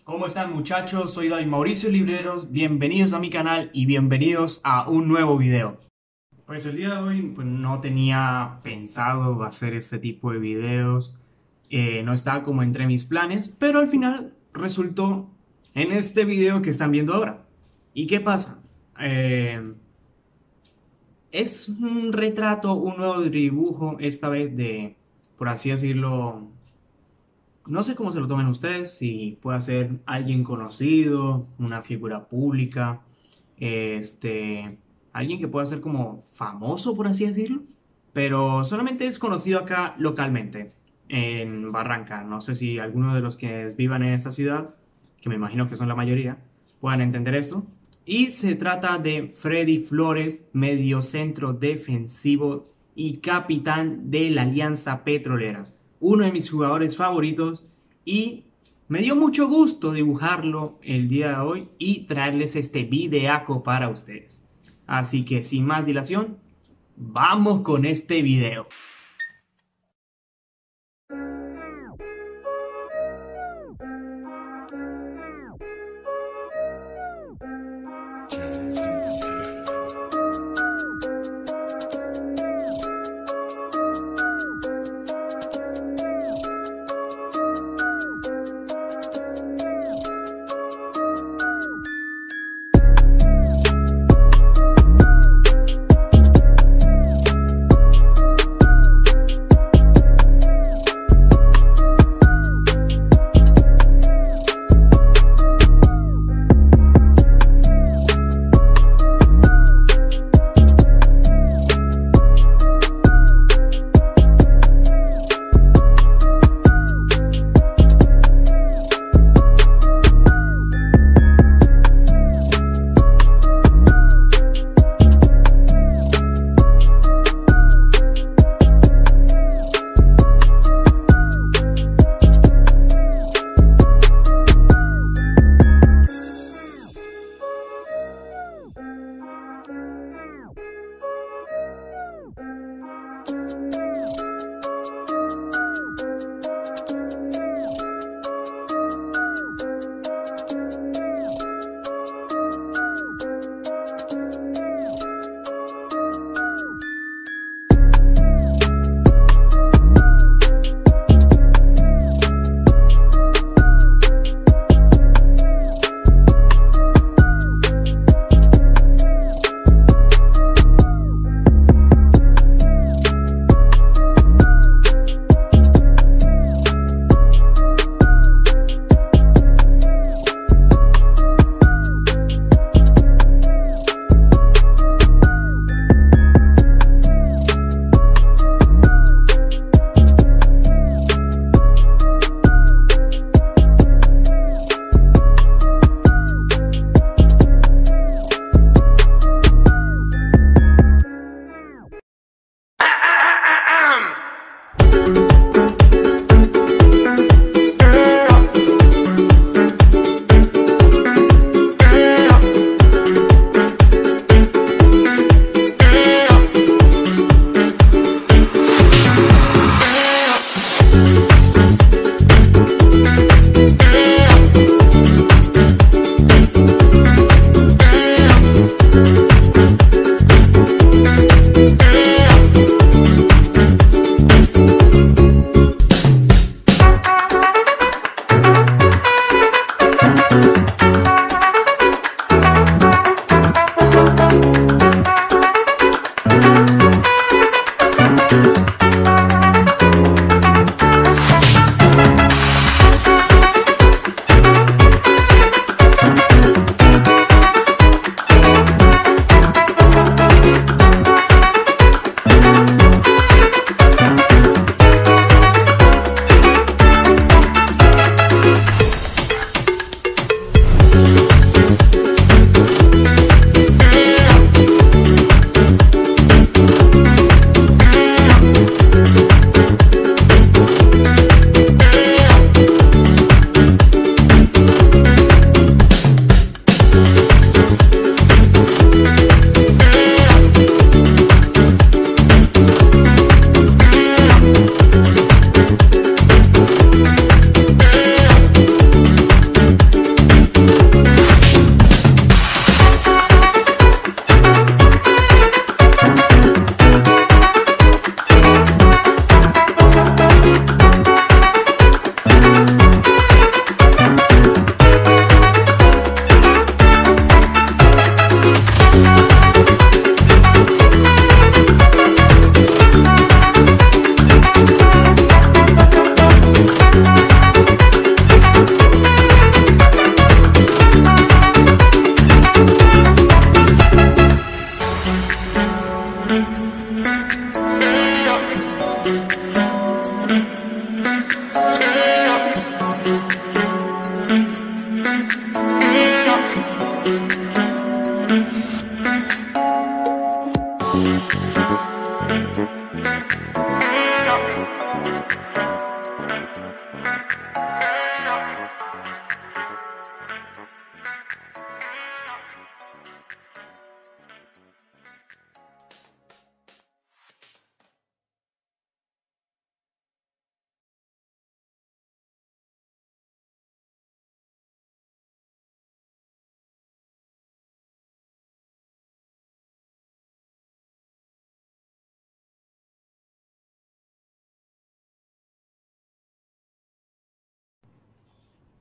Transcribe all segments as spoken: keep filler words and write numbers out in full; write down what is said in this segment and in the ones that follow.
¿Cómo están, muchachos? Soy David Mauricio Libreros, bienvenidos a mi canal y bienvenidos a un nuevo video. Pues el día de hoy pues, no tenía pensado hacer este tipo de videos, eh, no estaba como entre mis planes, pero al final resultó en este video que están viendo ahora. ¿Y qué pasa? Eh, es un retrato, un nuevo dibujo, esta vez de, por así decirlo, no sé cómo se lo tomen ustedes, si puede ser alguien conocido, una figura pública, este, alguien que pueda ser como famoso, por así decirlo, pero solamente es conocido acá localmente, en Barranca. No sé si alguno de los que vivan en esta ciudad, que me imagino que son la mayoría, puedan entender esto. Y se trata de Freddy Flores, mediocentro defensivo y capitán de la Alianza Petrolera, uno de mis jugadores favoritos, y me dio mucho gusto dibujarlo el día de hoy y traerles este videaco para ustedes. Así que sin más dilación, vamos con este video.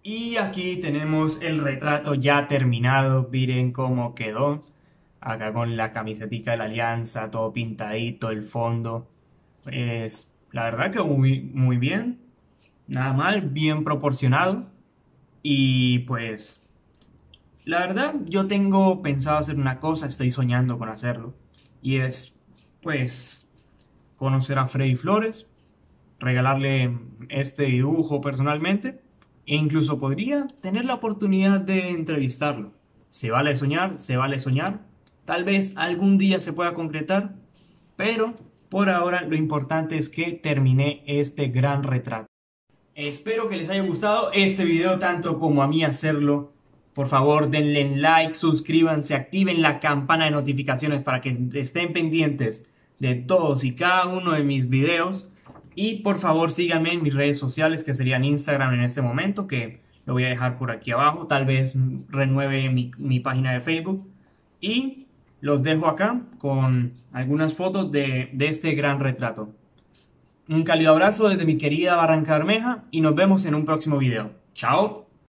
Y aquí tenemos el retrato ya terminado. Miren cómo quedó. Acá con la camisetica de la Alianza, todo pintadito, el fondo. Pues la verdad que muy, muy bien. Nada mal, bien proporcionado. Y pues, la verdad, yo tengo pensado hacer una cosa, estoy soñando con hacerlo. Y es, pues, conocer a Freddy Flores, regalarle este dibujo personalmente. E incluso podría tener la oportunidad de entrevistarlo. Se vale soñar, se vale soñar. Tal vez algún día se pueda concretar, pero por ahora lo importante es que terminé este gran retrato. Espero que les haya gustado este video tanto como a mí hacerlo. Por favor, denle like, suscríbanse, activen la campana de notificaciones para que estén pendientes de todos y cada uno de mis videos. Y por favor síganme en mis redes sociales, que serían Instagram en este momento, que lo voy a dejar por aquí abajo. Tal vez renueve mi, mi página de Facebook. Y los dejo acá con algunas fotos de, de este gran retrato. Un cálido abrazo desde mi querida Barranca Bermeja y nos vemos en un próximo video. ¡Chao!